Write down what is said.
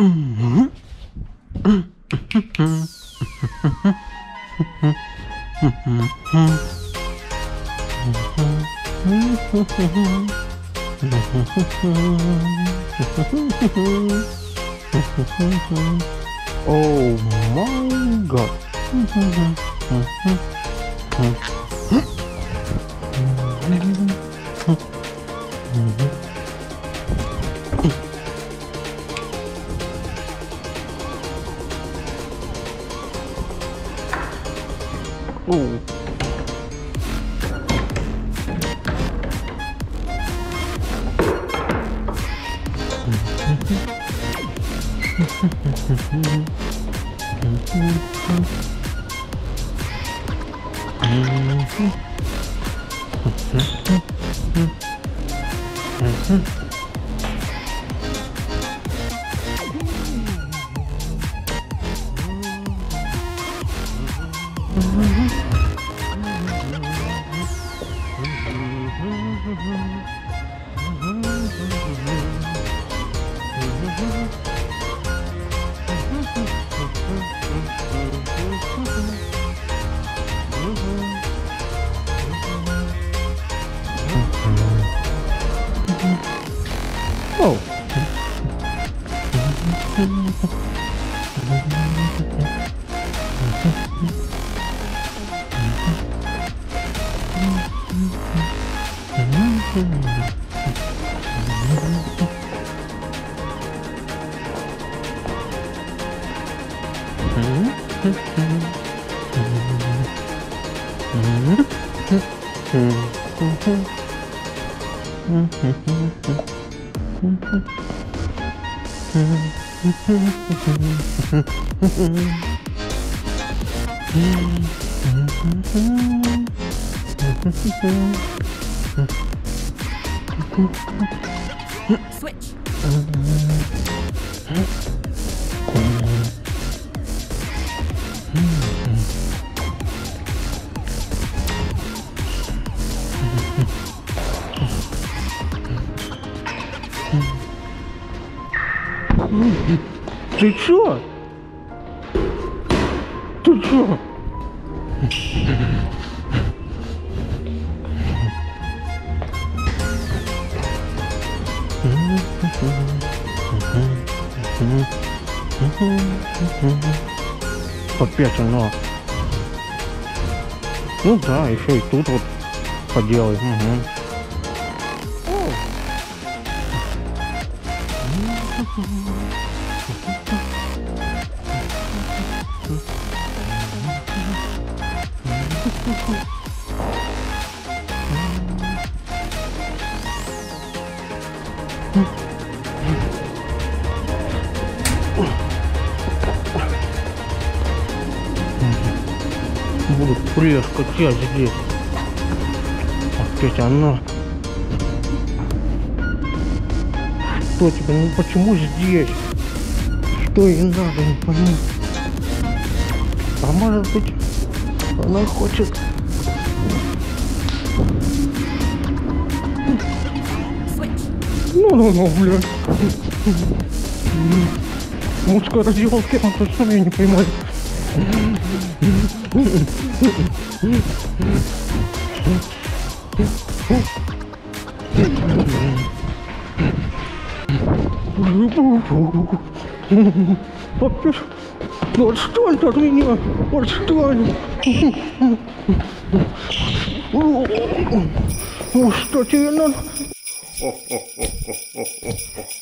Oh my God. Oh. Oh. Switch. Ты чё? Ты чё? Опять оно. Ну да, еще и тут вот поделай. Буду плешка тебя здесь. Опять она. Что тебе? Ну почему здесь? Что ей надо, не пойму. А может быть, она хочет... Ну, блядь. Мужская раздевалка, а то сам я не понимаю. Опять, ну отстань от меня, отстань. Ну что тебе надо?